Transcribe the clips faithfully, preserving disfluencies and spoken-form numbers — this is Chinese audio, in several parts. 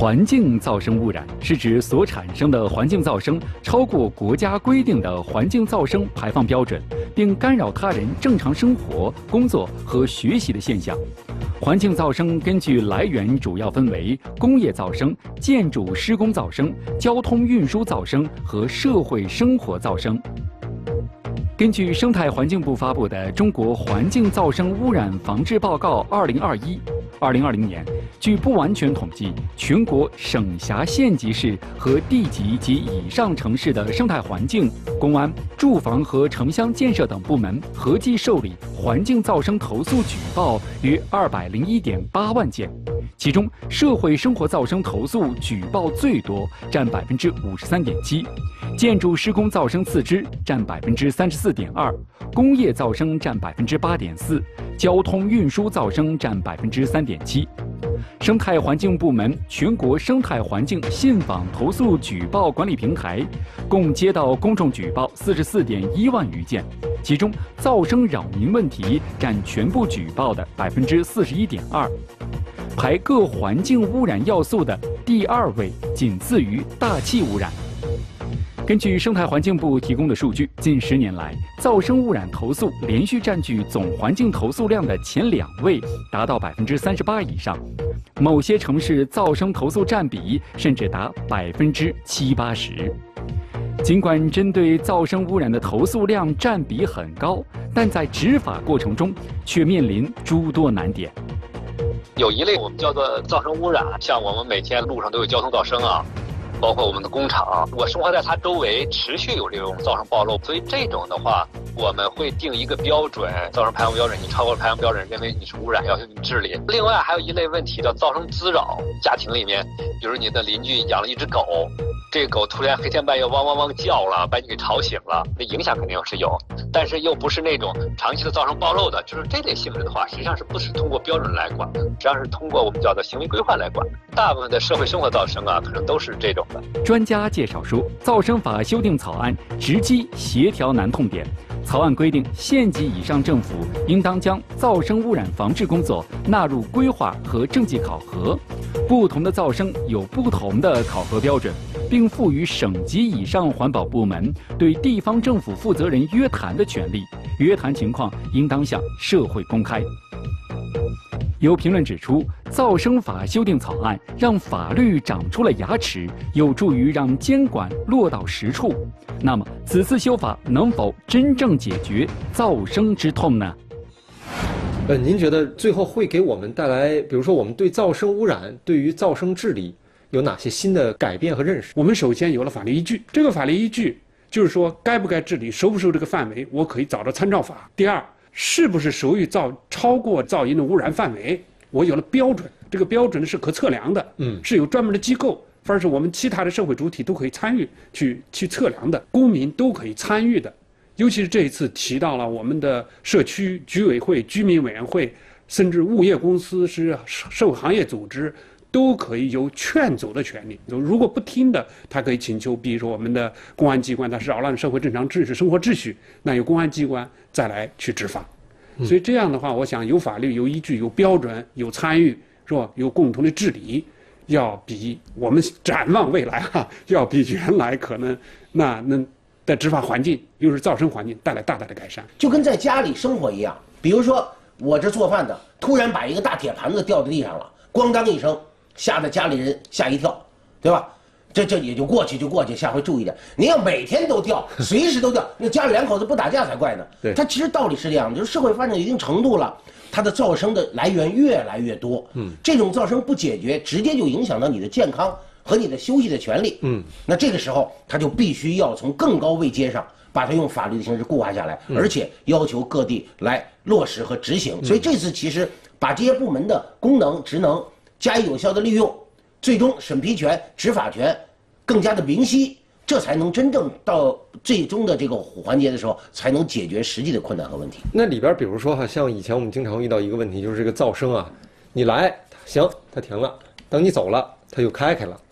环境噪声污染是指所产生的环境噪声超过国家规定的环境噪声排放标准，并干扰他人正常生活、工作和学习的现象。环境噪声根据来源主要分为工业噪声、建筑施工噪声、交通运输噪声和社会生活噪声。根据生态环境部发布的《中国环境噪声污染防治报告二零二一》，二零二零年，据不完全统计，全国省辖县级市和地级及以上城市的生态环境、公安、住房和城乡建设等部门合计受理环境噪声投诉举报约二百零一点八万件，其中社会生活噪声投诉举报最多，占百分之五十三点七。建筑施工噪声次之，占百分之三十四点二；工业噪声占百分之八点四；交通运输噪声占百分之三点七。生态环境部门全国生态环境信访投诉举报管理平台，共接到公众举报四十四点一万余件，其中噪声扰民问题占全部举报的百分之四十一点二，排各环境污染要素的第二位，仅次于大气污染。根据生态环境部提供的数据，近十年来，噪声污染投诉连续占据总环境投诉量的前两位，达到百分之三十八以上。某些城市噪声投诉占比甚至达百分之七八十。尽管针对噪声污染的投诉量占比很高，但在执法过程中却面临诸多难点。 有一类我们叫做噪声污染，像我们每天路上都有交通噪声啊。包括我们的工厂，我生活在它周围，持续有这种噪声暴露，所以这种的话，我们会定一个标准，噪声排放标准，你超过了排放标准，认为你是污染，要求你治理。另外还有一类问题叫噪声滋扰，家庭里面，比如你的邻居养了一只狗，这个狗突然黑天半夜汪汪汪叫了，把你给吵醒了，那影响肯定是有，但是又不是那种长期的噪声暴露的，就是这类性质的话，实际上是不是通过标准来管的，实际上是通过我们叫做行为规范来管。大部分的社会生活噪声啊，可能都是这种。 专家介绍说，噪声法修订草案直击协调难痛点。草案规定，县级以上政府应当将噪声污染防治工作纳入规划和政绩考核。不同的噪声有不同的考核标准，并赋予省级以上环保部门对地方政府负责人约谈的权利，约谈情况应当向社会公开。有评论指出，噪声法修订草案让法律长出了牙齿，有助于让监管落到实处。那么，此次修法能否真正解决噪声之痛呢？ 呃，您觉得最后会给我们带来，比如说我们对噪声污染、对于噪声治理有哪些新的改变和认识？ 我们首先有了法律依据，这个法律依据就是说，该不该治理、收不收这个范围，我可以找到参照法。第二，是不是属于噪超过噪音的污染范围？我有了标准，这个标准是可测量的，嗯，是有专门的机构，凡是我们其他的社会主体都可以参与去去测量的，公民都可以参与的。尤其是这一次提到了我们的社区居委会、居民委员会，甚至物业公司、是社会行业组织，都可以有劝阻的权利。如果不听的，他可以请求，比如说我们的公安机关，它是扰乱社会正常秩序、生活秩序，那由公安机关再来去执法。所以这样的话，我想有法律、有依据、有标准、有参与，是吧？有共同的治理，要比我们展望未来哈、啊，要比原来可能那能在执法环境，又是噪声环境带来大大的改善。 就跟在家里生活一样，比如说我这做饭的，突然把一个大铁盘子掉在地上了，咣当一声，吓得家里人吓一跳，对吧？这这也就过去就过去，下回注意点。你要每天都掉，随时都掉，那家里两口子不打架才怪呢。对，它其实道理是这样的，就是社会发展到一定程度了，它的噪声的来源越来越多。嗯，这种噪声不解决，直接就影响到你的健康和你的休息的权利。嗯，那这个时候，它就必须要从更高位阶上把它用法律的形式固化下来，嗯、而且要求各地来落实和执行。嗯、所以这次其实把这些部门的功能职能加以有效的利用。最终审批权、执法权更加的明晰，这才能真正到最终的这个环节的时候，才能解决实际的困难和问题。 那里边比如说哈，像以前我们经常遇到一个问题，就是这个噪声啊，你来行，它停了；等你走了，它又开开了。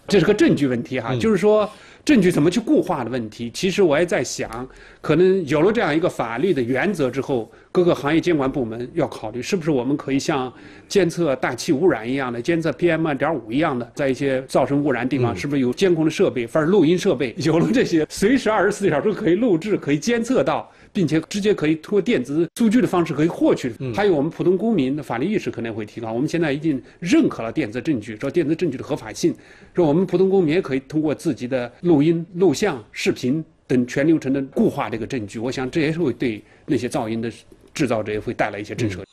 这是个证据问题哈， 嗯、 就是说证据怎么去固化的问题。其实我也在想，可能有了这样一个法律的原则之后，各个行业监管部门要考虑，是不是我们可以像监测大气污染一样的，监测 P M 二点五 一样的，在一些噪声污染地方，是不是有监控的设备，反正录音设备，有了这些，随时二十四小时可以录制，可以监测到。并且直接可以通过电子数据的方式可以获取，嗯、还有我们普通公民的法律意识可能会提高。我们现在已经认可了电子证据，说电子证据的合法性，说我们普通公民也可以通过自己的录音、录像、视频等全流程的固化这个证据。我想这也是会对那些噪音的制造者也会带来一些震慑力。